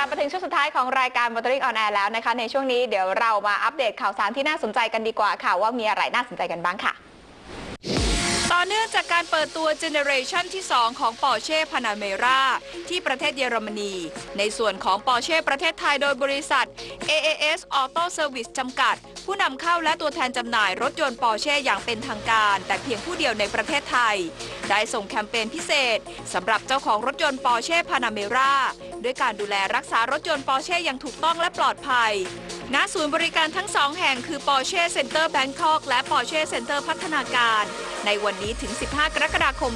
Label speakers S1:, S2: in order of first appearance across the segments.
S1: บมาถึงช่วงสุดท้ายของรายการ Motoring on Air แล้วนะคะในช่วงนี้เดี๋ยวเรามาอัปเดตข่าวสารที่น่าสนใจกันดีกว่าค่ะว่ามีอะไรน่าสนใจกันบ้างค่ะ
S2: ต่อเนื่องจากการเปิดตัวเจเนเรชันที่ 2 ของ Porsche Panamera ที่ประเทศเยอรมนีในส่วนของ Porsche ประเทศไทยโดยบริษัท AAS Auto Service จำกัดผู้นำเข้าและตัวแทนจำหน่ายรถยนต์ Porsche อย่างเป็นทางการแต่เพียงผู้เดียวในประเทศไทยได้ส่งแคมเปญพิเศษสำหรับเจ้าของรถยนต์ Porsche Panamera ด้วยการดูแลรักษารถยนต์ Porsche อย่างถูกต้องและปลอดภัยณศูนย์บริการทั้ง2แห่งคือ Porsche Center Bangkok และ Porsche Center พัฒนาการในวันนี้ถึง 15 กรกฎาคม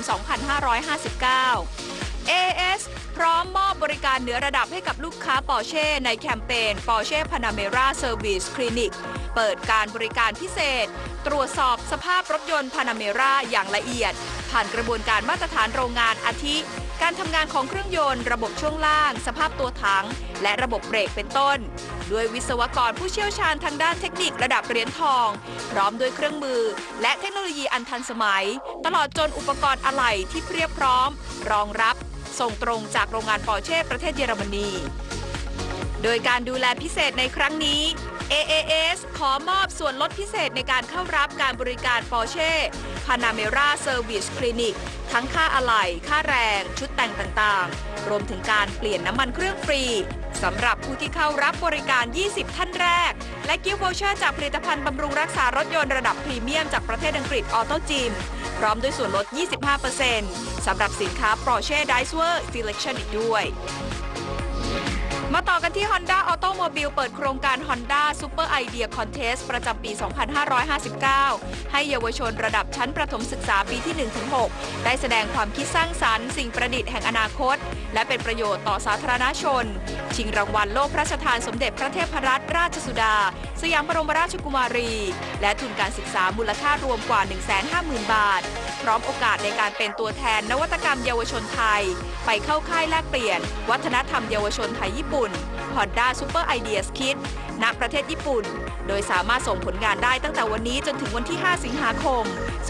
S2: 2559 AAS พร้อมมอบบริการเหนือระดับให้กับลูกค้า Porsche ในแคมเปญ Porsche Panamera Service Clinic เปิดการบริการพิเศษตรวจสอบสภาพรถยนต์ Panamera อย่างละเอียดผ่านกระบวนการมาตรฐานโรงงานอาทิการทำงานของเครื่องยนต์ระบบช่วงล่างสภาพตัวถังและระบบเบรกเป็นต้นด้วยวิศวกรผู้เชี่ยวชาญทางด้านเทคนิคระดับเหรียญทองพร้อมด้วยเครื่องมือและเทคโนโลยีอันทันสมัยตลอดจนอุปกรณ์อะไหล่ที่เพียบพร้อมรองรับส่งตรงจากโรงงาน Porsche ประเทศเยอรมนีโดยการดูแลพิเศษในครั้งนี้ AAS ขอมอบส่วนลดพิเศษในการเข้ารับการบริการ Porsche Panamera Service Clinic ทั้งค่าอะไหล่ค่าแรงชุดแต่งต่างๆรวมถึงการเปลี่ยนน้ำมันเครื่องฟรีสำหรับผู้ที่เข้ารับบริการ 20 ท่านแรกและกิฟต์วอเชอร์จากผลิตภัณฑ์บำรุงรักษารถยนต์ระดับพรีเมียมจากประเทศอังกฤษ Auto Gym พร้อมด้วยส่วนลด 25% สำหรับสินค้า Porsche Daewoo Selection อีกด้วยมาต่อกันที่ Honda Automobile เปิดโครงการ Honda Super Idea Contest ประจำปี 2559 ให้เยาวชนระดับชั้นประถมศึกษาปีที่ 1-6 ได้แสดงความคิดสร้างสรรค์สิ่งประดิษฐ์แห่งอนาคตและเป็นประโยชน์ต่อสาธารณชนชิงรางวัลโล่พระราชทานสมเด็จพระเทพรัตนราชสุดาสยามบรมราชกุมารีและทุนการศึกษามูลค่ารวมกว่า 150,000 บาทพร้อมโอกาสในการเป็นตัวแทนนวัตกรรมเยาวชนไทยไปเข้าค่ายแลกเปลี่ยนวัฒนธรรมเยาวชนไทยญี่ปุ่น Honda Super Ideas Kit ณ ประเทศญี่ปุ่นโดยสามารถส่งผลงานได้ตั้งแต่วันนี้จนถึงวันที่ 5 สิงหาคม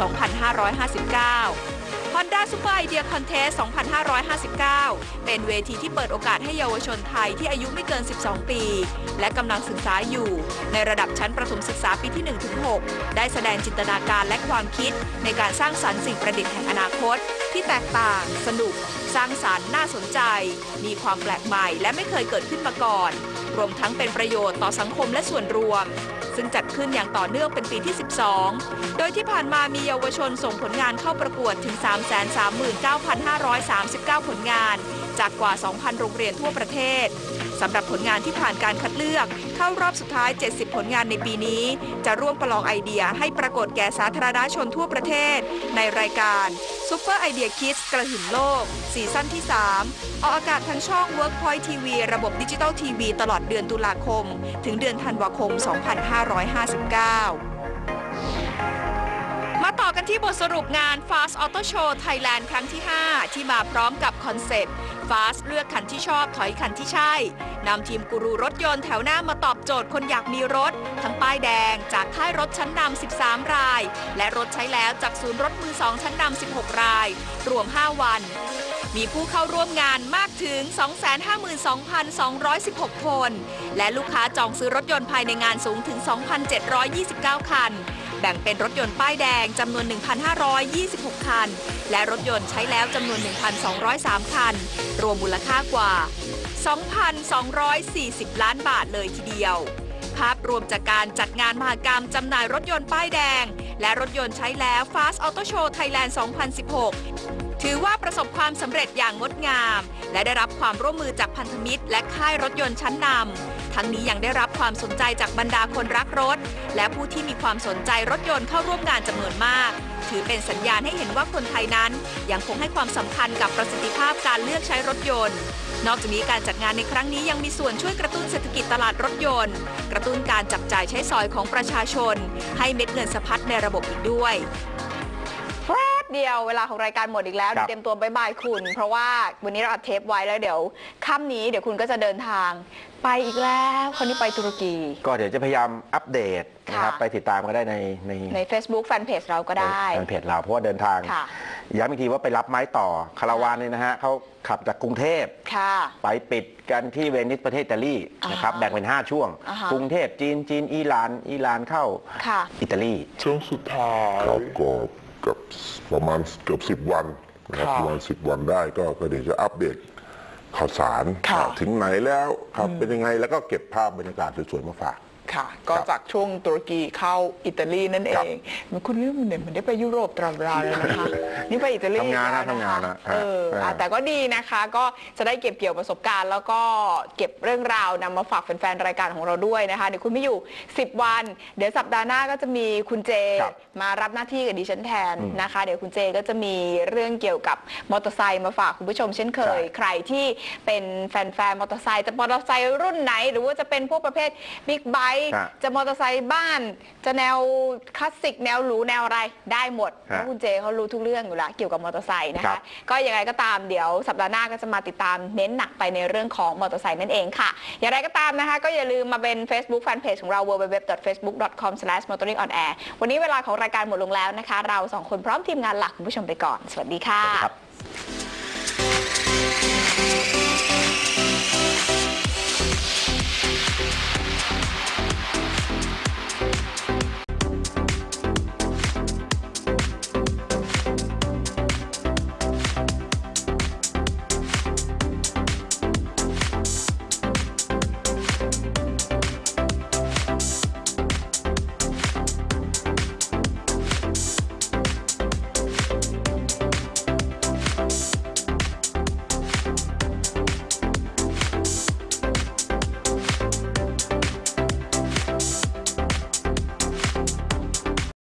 S2: 2559 Honda Super Idea Contest 2559 เป็นเวทีที่เปิดโอกาสให้เยาวชนไทยที่อายุไม่เกิน 12 ปี และกำลังศึกษาอยู่ในระดับชั้นประถมศึกษาปีที่ 1-6 ได้แสดงจินตนาการและความคิดในการสร้างสรรค์สิ่งประดิษฐ์แห่งอนาคตที่แตกต่างสนุกสร้างสรรค์น่าสนใจมีความแปลกใหม่และไม่เคยเกิดขึ้นมาก่อนรวมทั้งเป็นประโยชน์ต่อสังคมและส่วนรวมซึ่งจัดขึ้นอย่างต่อเนื่องเป็นปีที่ 12 โดยที่ผ่านมามีเยาวชนส่งผลงานเข้าประกวดถึง 339,539 ผลงานจากกว่า 2,000 โรงเรียนทั่วประเทศสำหรับผลงานที่ผ่านการคัดเลือกเข้ารอบสุดท้าย 70 ผลงานในปีนี้จะร่วมประลองไอเดียให้ปรากฏแก่สาธารณชนทั่วประเทศในรายการ Super Idea Kids กระหึ่มโลกซีซั่นที่ 3 ออกอากาศทางช่อง Workpoint TV ระบบดิจิตอลทีวีตลอดเดือนตุลาคมถึงเดือนธันวาคม 2559 มาต่อกันที่บทสรุปงาน Fast Auto Show Thailand ครั้งที่ 5 ที่มาพร้อมกับคอนเซ็ปต์ Fast เลือกคันที่ชอบถอยคันที่ใช่นำทีมกูรูรถยนต์แถวหน้ามาตอบโจทย์คนอยากมีรถทั้งป้ายแดงจากค่ายรถชั้นนำ 13 รายและรถใช้แล้วจากศูนย์รถมือ 2 ชั้นนำ 16 รายรวม 5 วันมีผู้เข้าร่วมงานมากถึง 252,216 คนและลูกค้าจองซื้อรถยนต์ภายในงานสูงถึง 2,729 คันแบ่งเป็นรถยนต์ป้ายแดงจำนวน 1,526 คันและรถยนต์ใช้แล้วจำนวน 1,203 คันรวมมูลค่ากว่า 2,240 ล้านบาทเลยทีเดียวภาพรวมจากการจัดงานมหกรรมจำหน่ายรถยนต์ป้ายแดงและรถยนต์ใช้แล้ว Fast Auto Show Thailand 2016 ถือว่าประสบความสำเร็จอย่างงดงามและได้รับความร่วมมือจากพันธมิตรและค่ายรถยนต์ชั้นนำทั้งนี้ยังได้รับความสนใจจากบรรดาคนรักรถและผู้ที่มีความสนใจรถยนต์เข้าร่วมงานจำนวนมากถือเป็นสัญญาณให้เห็นว่าคนไทยนั้นยังคงให้ความสำคัญกับประสิทธิภาพการเลือกใช้รถยนต์นอกจากนี้การจัดงานในครั้งนี้ยังมีส่วนช่วยกระตุ้นเศรษฐกิจตลาดรถยนต์กระตุ้นการจับจ่ายใช้สอยของประชาชนให้เม็ดเงินสะพัดในระบบอีกด้วย
S1: เดียวเวลาของรายการหมดอีกแล้วเตรียมตัวบ๊ายบายคุณ เพราะว่าวันนี้เราอัดเทปไว้แล้วเดี๋ยวค่ำนี้เดี๋ยวคุณก็จะเดินทางไปอีกแล้วคนนี้ไปตุรกี
S3: ก็เดี๋ยวจะพยายามอัปเดตนะครับไปติดตามก็ได้ใน
S1: Facebook Fanpage เราก็ได้
S3: แฟนเพจเราเพราะว่าเดินทางย้ำอีกทีว่าไปรับไม้ต่อคาราวานเนี่ยนะฮะเขาขับจากกรุงเทพไปปิดกันที่เวนิสประเทศอิตาลีนะครับแบ่งเป็น5ช่วงกรุงเทพจีนอิหร่านเข้าอิตาลี
S4: ช่วงสุดท้ายก็กับประมาณเกือบ10 วันนะครับประมาณ10 วันได้ก็เดี๋ยวจะอัปเดตข่าวสารถึงไหนแล้วครับเป็นยังไงแล้วก็เก็บภาพบรรยากาศสวยๆมาฝาก
S5: ค่ะก็จากช่วงตุรกีเข้าอิตาลีนั่นเองคุณเรื่องเหมือนได้ไปยุโรปตลอดเวลาเลยนะคะนี่ไปอิตาลี
S3: ทำงานนะ
S1: แต่ก็ดีนะคะก็จะได้เก็บเกี่ยวประสบการณ์แล้วก็เก็บเรื่องราวนำมาฝากแฟนๆรายการของเราด้วยนะคะเดี๋ยวคุณไม่อยู่10 วันเดี๋ยวสัปดาห์หน้าก็จะมีคุณเจมารับหน้าที่กับดิฉันแทนนะคะเดี๋ยวคุณเจก็จะมีเรื่องเกี่ยวกับมอเตอร์ไซค์มาฝากคุณผู้ชมเช่นเคยใครที่เป็นแฟนๆมอเตอร์ไซค์จะมอเตอร์ไซค์รุ่นไหนหรือว่าจะเป็นพวกประเภทบิ๊กไบค์จะมอเตอร์ไซค์บ้านจะแนวคลาสสิกแนวหรูแนวอะไรได้หมดเพราะคุณเจเขารู้ทุกเรื่องอยู่แล้วเกี่ยวกับมอเตอร์ไซค์นะคะก็ยังไงก็ตามเดี๋ยวสัปดาห์หน้าก็จะมาติดตามเน้นหนักไปในเรื่องของมอเตอร์ไซค์นั่นเองค่ะอย่างไรก็ตามนะคะก็อย่าลืมมาเป็น Facebook Fanpage ของเรา www.facebook.com/motoringonair วันนี้เวลาของรายการหมดลงแล้วนะคะเรา2 คนพร้อมทีมงานหลักคุณผู้ชมไปก่อนสวัสดีค่ะ